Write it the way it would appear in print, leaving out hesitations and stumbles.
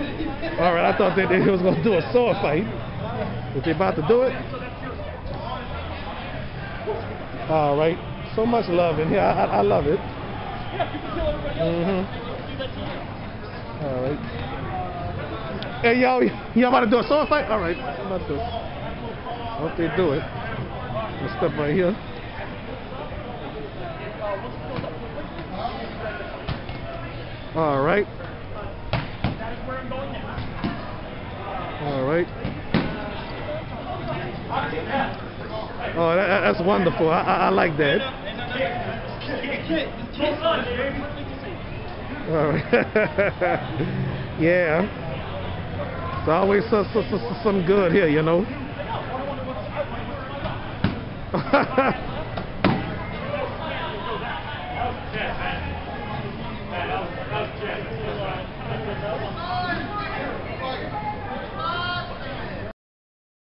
All right, I thought that they was going to do a sword fight. Is they about to do it? All right. So much love in here. I love it. All right. Hey, y'all about to do a sword fight? All right. I'm about to. I hope they do it. Let's step right here. All right. All right. Oh, that's wonderful. I like that. All right. Yeah. It's always some good here, you know.